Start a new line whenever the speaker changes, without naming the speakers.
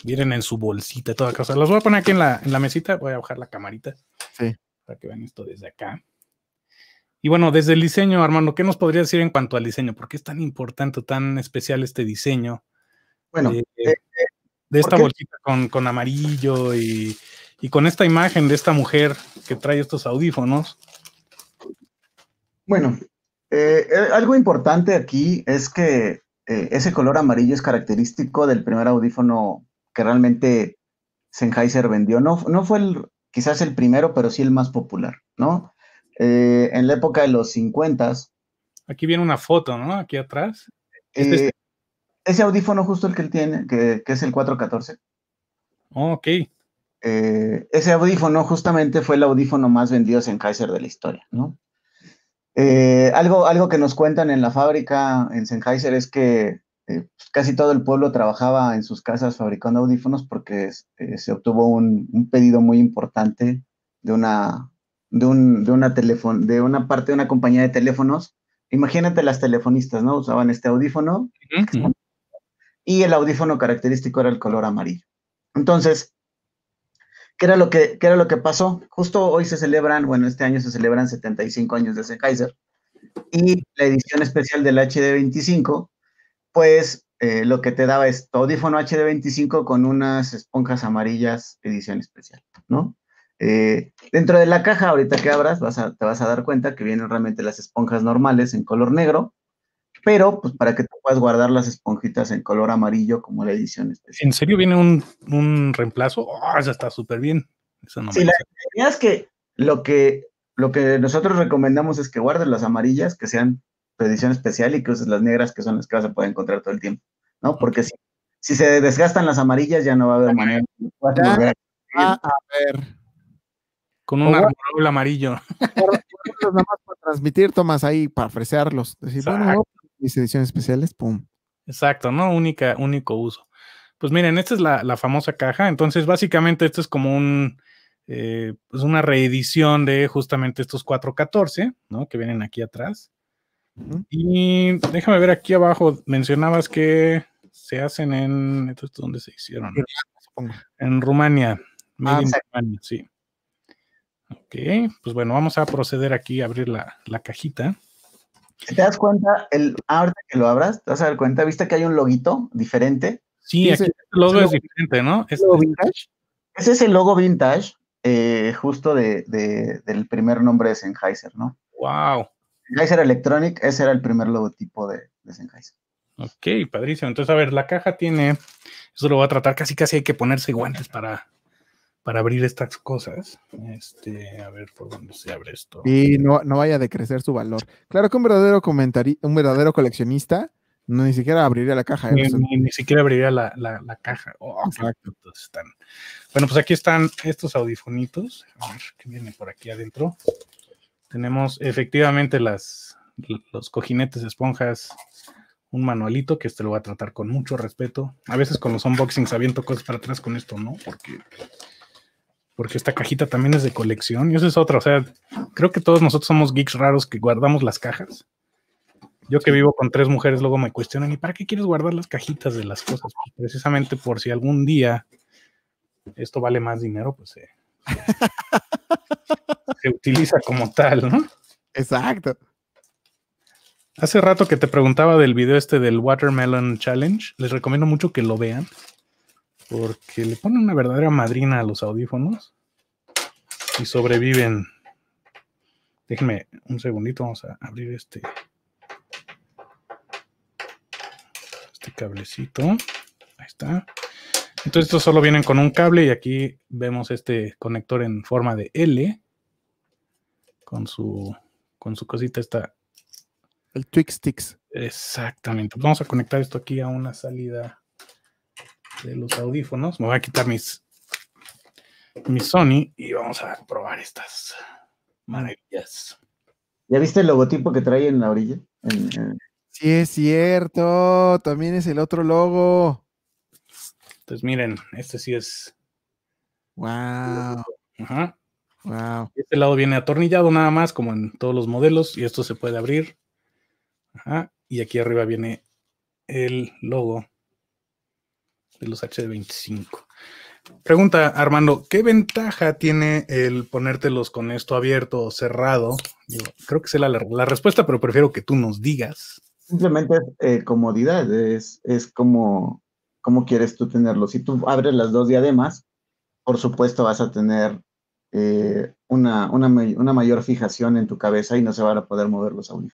vienen en su bolsita, toda cosa. Los voy a poner aquí en la mesita, voy a bajar la camarita.
Sí.
Para que vean esto desde acá. Y bueno, desde el diseño, Armando, ¿qué nos podrías decir en cuanto al diseño? ¿Por qué es tan importante, tan especial este diseño?
Bueno,
De esta bolsita con amarillo y con esta imagen de esta mujer que trae estos audífonos.
Bueno, algo importante aquí es que ese color amarillo es característico del primer audífono que realmente Sennheiser vendió. No fue quizás el primero, pero sí el más popular, ¿no? En la época de los 50s.
Aquí viene una foto, ¿no? Aquí atrás.
Ese audífono justo el que él tiene, que es el 414.
Oh, ok.
Ese audífono justamente fue el audífono más vendido Sennheiser de la historia, ¿no? Algo que nos cuentan en la fábrica en Sennheiser es que casi todo el pueblo trabajaba en sus casas fabricando audífonos porque se obtuvo un pedido muy importante de una parte de una compañía de teléfonos. Imagínate las telefonistas, ¿no? Usaban este audífono y el audífono característico era el color amarillo. Entonces, ¿qué era lo que pasó? Justo hoy este año se celebran 75 años de Sennheiser. Y la edición especial del HD25, pues lo que te daba es tu audífono HD25 con unas esponjas amarillas, edición especial, ¿no? Dentro de la caja, ahorita que abras, te vas a dar cuenta que vienen realmente las esponjas normales en color negro, pero pues para que tú puedas guardar las esponjitas en color amarillo como la edición especial.
¿En serio viene un reemplazo? Oh, eso está súper bien. Eso no
Sí, la idea es que lo que nosotros recomendamos es que guardes las amarillas, que sean de edición especial, y que uses las negras, que son las que vas a poder encontrar todo el tiempo, ¿no? Porque si se desgastan las amarillas, ya no va a haber manera de volver
a ver.
Con un armorol amarillo.
Nada más para transmitir, tomas ahí para ofrecerlos. Decir, bueno, mis ediciones especiales, pum.
Exacto, ¿no? Único uso. Pues miren, esta es la famosa caja. Entonces, básicamente, esto es como pues una reedición de justamente estos 414, ¿no? Que vienen aquí atrás. Y déjame ver aquí abajo, mencionabas que se hacen ¿esto dónde se hicieron? En Rumania. Made in Rumania, sí. Ok, pues bueno, vamos a proceder aquí a abrir la cajita.
Si te das cuenta, ahorita que lo abras, te vas a dar cuenta, ¿viste que hay un loguito diferente?
Sí, aquí el logo es diferente, ¿no?
¿Es vintage? Ese es el logo vintage, justo del primer nombre de Sennheiser, ¿no?
Wow.
Sennheiser Electronic, ese era el primer logotipo de Sennheiser.
Ok, padrísimo. Entonces, a ver, la caja tiene, eso lo voy a tratar, casi hay que ponerse guantes para abrir estas cosas. A ver por dónde se abre esto.
Y no vaya a decrecer su valor. Claro que un verdadero coleccionista ni siquiera abriría la caja.
Ni siquiera abriría la caja. Oh, exacto. Bueno, pues aquí están estos audifonitos. A ver qué viene por aquí adentro. Tenemos efectivamente los cojinetes, esponjas, un manualito que lo voy a tratar con mucho respeto. A veces con los unboxings aviento cosas para atrás con esto, ¿no? Porque esta cajita también es de colección y eso es otra. O sea, creo que todos nosotros somos geeks raros que guardamos las cajas. Yo que vivo con 3 mujeres luego me cuestionan, ¿y para qué quieres guardar las cajitas de las cosas? Pues precisamente por si algún día esto vale más dinero, pues se utiliza como tal, ¿no?
Exacto.
Hace rato que te preguntaba del video del Watermelon Challenge, les recomiendo mucho que lo vean, porque le ponen una verdadera madrina a los audífonos y sobreviven. Déjenme un segundito, vamos a abrir este cablecito. Ahí está. Entonces estos solo vienen con un cable y aquí vemos este conector en forma de L con su cosita esta.
El Twix.
Exactamente. Vamos a conectar esto aquí a una salida de los audífonos. Me voy a quitar mi Sony y vamos a probar estas maravillas.
¿Ya viste el logotipo que trae en la orilla?
Sí, es cierto. También es el otro logo.
Entonces, miren, este sí es.
Wow.
Ajá.
Wow.
Este lado viene atornillado nada más, como en todos los modelos, y esto se puede abrir. Ajá. Y aquí arriba viene el logo de los HD25. Pregunta Armando, ¿qué ventaja tiene el ponértelos con esto abierto o cerrado? Digo, creo que sé la respuesta, pero prefiero que tú nos digas.
Simplemente es comodidad, es como quieres tú tenerlo. Si tú abres las dos diademas, por supuesto vas a tener una mayor fijación en tu cabeza y no se van a poder mover los audífonos.